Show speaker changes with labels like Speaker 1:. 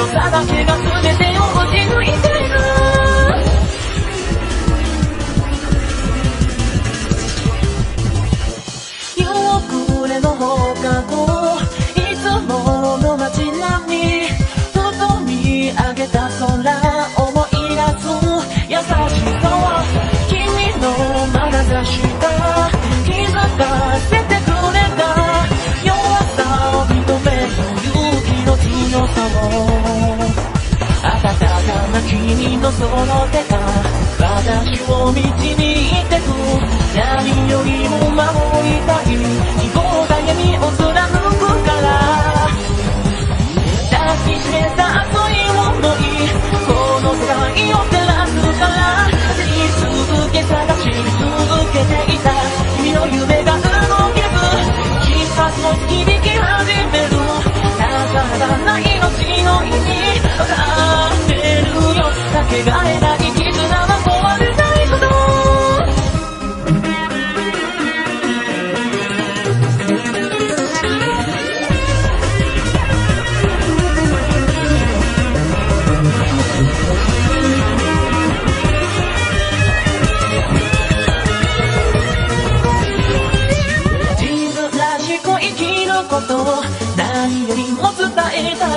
Speaker 1: さだけが全てを打ち抜いている。夕暮れの放課後、いつもの街並み、ふと見上げた空思い出す優しさは君の眼差しが気づかせてくれた。弱さを認める勇気の強さを、温かな君のその手が私を導いてく。何よりも守りたい希望が闇を貫くから、抱きしめた熱い想い、この世界を照らすから。走り続け探し続けていた君の夢が動けず、金髪の響き始める。宝な命の意味わかってるよ。かけがえない絆は壊れないこと。自分らしく生きること、何よりも伝えた